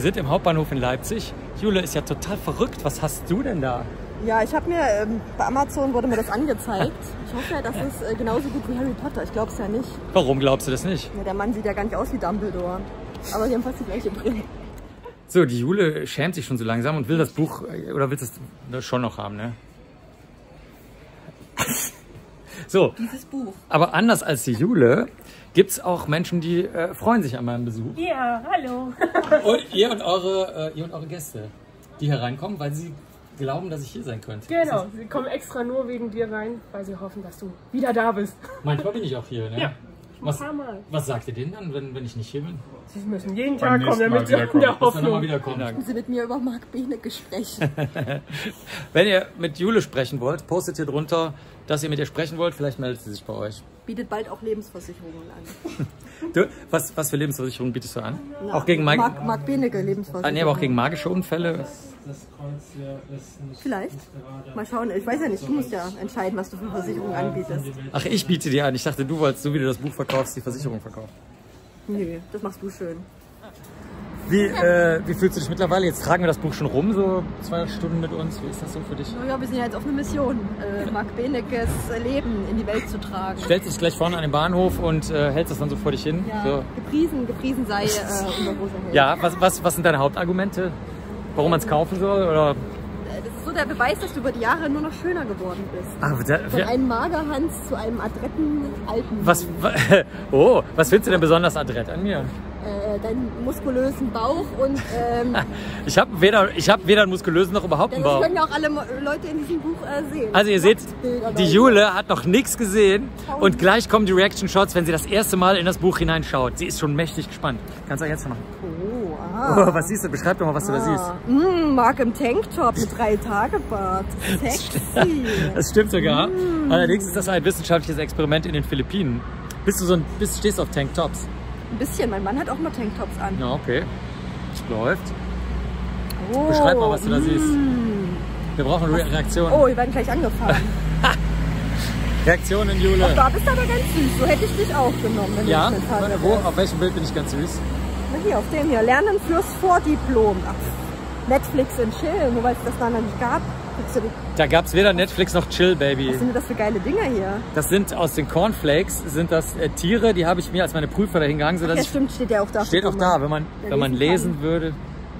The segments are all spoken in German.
Wir sind im Hauptbahnhof in Leipzig. Jule ist ja total verrückt. Was hast du denn da? Ja, ich habe mir, bei Amazon wurde mir das angezeigt. Ich hoffe ja, das ist genauso gut wie Harry Potter. Ich glaube es ja nicht. Warum glaubst du das nicht? Ja, der Mann sieht ja gar nicht aus wie Dumbledore. Aber die haben fast die gleiche Brille. So, die Jule schämt sich schon so langsam und will das Buch, oder willst du das schon noch haben, ne? So. Dieses Buch. Aber anders als die Jule gibt es auch Menschen, die freuen sich an meinem Besuch. Ja, hallo. Und ihr und eure Gäste, die hereinkommen, weil sie glauben, dass ich hier sein könnte. Genau, sie kommen extra nur wegen dir rein, weil sie hoffen, dass du wieder da bist. Manchmal bin ich auch hier, ne? Ja. Was sagt ihr denen dann, wenn ich nicht hier bin? Sie müssen jeden Tag kommen, damit sie in der Hoffnung. Können Sie mit mir über Marc Benecke sprechen? Wenn ihr mit Jule sprechen wollt, postet hier drunter, dass ihr mit ihr sprechen wollt. Vielleicht meldet sie sich bei euch. Bietet bald auch Lebensversicherungen an. Du, was für Lebensversicherungen bietest du an? Na, auch gegen Marc Benecke Lebensversicherung. Nee, aber auch gegen magische Unfälle? Vielleicht. Mal schauen. Ich weiß ja nicht, du musst ja entscheiden, was du für Versicherungen anbietest. Ach, ich biete dir an. Ich dachte, du wolltest, so wie du das Buch verkaufst, die Versicherung verkaufen. Nö, das machst du schön. Wie fühlst du dich mittlerweile? Jetzt tragen wir das Buch schon rum, so 2 Stunden mit uns. Wie ist das so für dich? Ja, wir sind ja jetzt auf einer Mission, Marc Beneckes Leben in die Welt zu tragen. Stellst dich gleich vorne an den Bahnhof und hältst das dann so vor dich hin? Ja, so. gepriesen sei unser großer Held. Ja, was sind deine Hauptargumente? Warum man es kaufen soll? Oder? Das ist so der Beweis, dass du über die Jahre nur noch schöner geworden bist. Ach, von einem Magerhans zu einem adretten Alten. Was findest du denn besonders adrett an mir? Deinen muskulösen Bauch und ich habe weder einen muskulösen noch überhaupt einen Bauch. Das können ja auch alle Leute in diesem Buch sehen. Also ihr seht, die Jule hat noch nichts gesehen und gleich kommen die Reaction-Shots, wenn sie das erste Mal in das Buch hineinschaut. Sie ist schon mächtig gespannt. Kannst du jetzt noch machen? Oh, was siehst du? Beschreib doch mal, was du da siehst. Marc im Tanktop mit 3-Tage-Bart. Sexy. Das stimmt sogar. Allerdings ist das ein wissenschaftliches Experiment in den Philippinen. Stehst du auf Tanktops? Ein bisschen. Mein Mann hat auch mal Tanktops an. Ja, okay. Läuft. Oh, Beschreib mal, was du da siehst. Wir brauchen Reaktionen. Oh, wir werden gleich angefahren. Reaktionen, Jule. Ach, da bist du aber ganz süß. So hätte ich dich auch genommen. Wenn ja? Du nicht Wo? Auf welchem Bild bin ich ganz süß? Na hier, auf dem hier. Lernen fürs Vordiplom. Ach, Netflix und Chill. Nur weil es das da noch nicht gab. Da gab es weder Netflix noch Chill, Baby. Was sind denn das für geile Dinger hier? Das sind aus den Cornflakes, sind das Tiere, die habe ich mir als meine Prüfer dahin gegangen. So, Ja, stimmt, steht ja auch da. Steht auch da, wenn man lesen würde.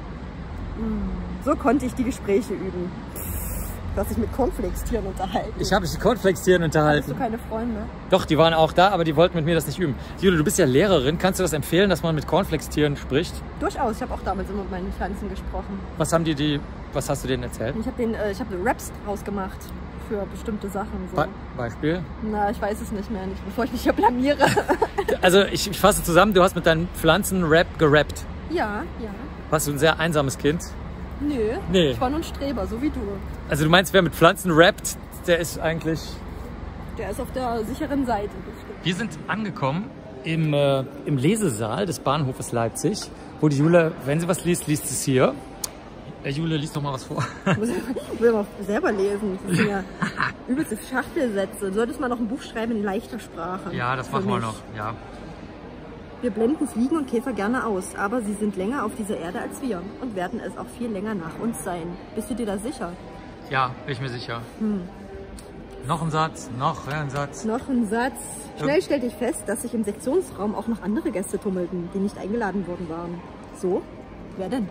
So konnte ich die Gespräche üben. Du hast dich mit Cornflakes-Tieren unterhalten. Ich habe mich mit Cornflakes-Tieren unterhalten. Hast du keine Freunde? Doch, die waren auch da, aber die wollten mit mir das nicht üben. Jule, du bist ja Lehrerin. Kannst du das empfehlen, dass man mit Cornflakes-Tieren spricht? Durchaus. Ich habe auch damals immer mit meinen Pflanzen gesprochen. Was hast du denen erzählt? Ich habe Raps rausgemacht für bestimmte Sachen. So. Beispiel? Na, ich weiß es nicht mehr, bevor ich mich hier blamiere. Also ich fasse zusammen, du hast mit deinen Pflanzen Rap gerappt. Ja, ja. Warst du ein sehr einsames Kind? Nö, nee. Ich war nur ein Streber, so wie du. Also du meinst, wer mit Pflanzen rappt, der ist eigentlich... Der ist auf der sicheren Seite. Wir sind angekommen im Lesesaal des Bahnhofes Leipzig, wo die Jule, wenn sie was liest, liest sie es hier. Jule, lies noch mal was vor. Ich will mal selber lesen. Das sind ja übelste Schachtelsätze. Du solltest mal noch ein Buch schreiben in leichter Sprache. Ja, das machen wir noch, ja. Wir blenden Fliegen und Käfer gerne aus, aber sie sind länger auf dieser Erde als wir und werden es auch viel länger nach uns sein. Bist du dir da sicher? Ja, bin ich mir sicher. Noch ein Satz, noch ein Satz. Noch ein Satz. Schnell stellte ich fest, dass sich im Sektionsraum auch noch andere Gäste tummelten, die nicht eingeladen worden waren. So? Wer denn?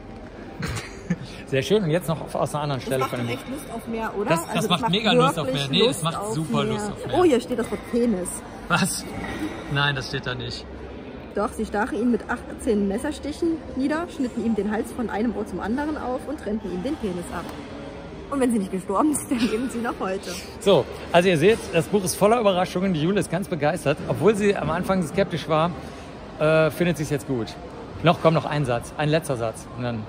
Sehr schön. Und jetzt noch aus einer anderen Stelle. Das macht echt Lust auf mehr, oder? Das macht mega Lust auf mehr. Nee, es macht super Lust auf mehr. Oh, hier steht das Wort Penis. Was? Nein, das steht da nicht. Doch, sie stachen ihn mit 18 Messerstichen nieder, schnitten ihm den Hals von einem Ohr zum anderen auf und trennten ihm den Penis ab. Und wenn sie nicht gestorben ist, dann leben sie noch heute. So, also ihr seht, das Buch ist voller Überraschungen. Die Jule ist ganz begeistert. Obwohl sie am Anfang skeptisch war, findet sie es jetzt gut. Kommt noch ein Satz, ein letzter Satz. Und dann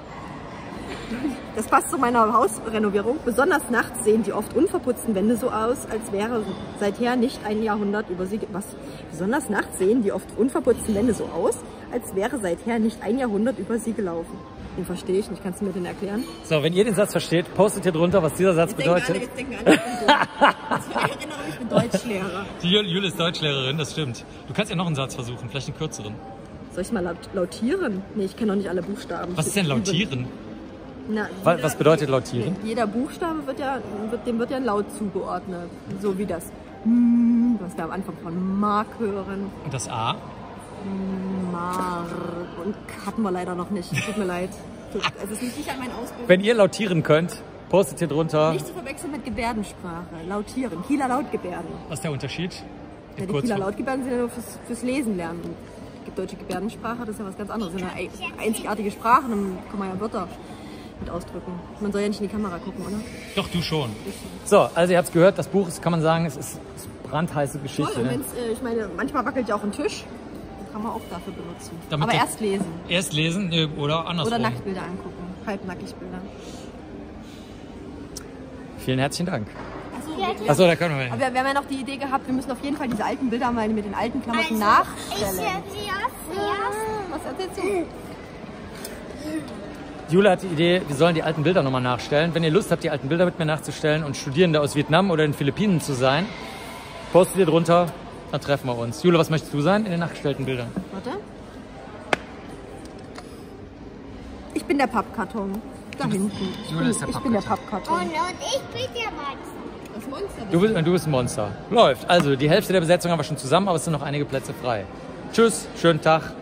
das passt zu meiner Hausrenovierung. Besonders nachts sehen die oft unverputzten Wände so aus, als wäre seither nicht ein Jahrhundert über sie... Was? Besonders nachts sehen die oft unverputzten Wände so aus, als wäre seither nicht ein Jahrhundert über sie gelaufen. Den verstehe ich nicht. Kannst du mir den erklären? So, wenn ihr den Satz versteht, postet hier drunter, was dieser Satz bedeutet. Jetzt denken alle, ich erinnere mich, ich bin Deutschlehrer. Die Jule ist Deutschlehrerin, das stimmt. Du kannst ja noch einen Satz versuchen, vielleicht einen kürzeren. Soll ich mal lautieren? Nee, ich kenne noch nicht alle Buchstaben. Was ist denn lautieren? Na, Was bedeutet lautieren? Jeder Buchstabe wird ja ein Laut zugeordnet. So wie das, was wir am Anfang von Mark hören. Und das A? Mark. Und hatten wir leider noch nicht. Tut mir leid. Es ist nicht an meinen Ausbildung. Wenn ihr lautieren könnt, postet hier drunter. Nicht zu verwechseln mit Gebärdensprache. Lautieren. Kieler Lautgebärden. Was ist der Unterschied? Ja, die Kieler Lautgebärden sind ja nur fürs Lesen lernen. Es gibt deutsche Gebärdensprache, das ist ja was ganz anderes. Das sind ja einzigartige Sprachen, dann kann man ja Wörter mit ausdrücken. Man soll ja nicht in die Kamera gucken, oder? Doch, du schon. So, also ihr habt es gehört, das Buch ist, kann man sagen, es ist brandheiße Geschichte. Voll, und ich meine, manchmal wackelt ja auch ein Tisch. Den kann man auch dafür benutzen. Damit aber erst lesen. Erst lesen oder andersrum. Oder Nacktbilder angucken. Halbnackig Bilder. Vielen herzlichen Dank. Achso, Achso, da können wir. Aber wir haben ja noch die Idee gehabt, wir müssen auf jeden Fall diese alten Bilder mal mit den alten Klamotten nachstellen. Was erzählst du? Jule hat die Idee, wir sollen die alten Bilder nochmal nachstellen. Wenn ihr Lust habt, die alten Bilder mit mir nachzustellen und Studierende aus Vietnam oder den Philippinen zu sein, postet ihr drunter, dann treffen wir uns. Jule, was möchtest du sein in den nachgestellten Bildern? Warte. Ich bin der Pappkarton. Da hinten. Ich bin der Pappkarton. Und ich bin der Monster. Das Monster. Du bist ein Monster. Läuft. Also, die Hälfte der Besetzung haben wir schon zusammen, aber es sind noch einige Plätze frei. Tschüss, schönen Tag.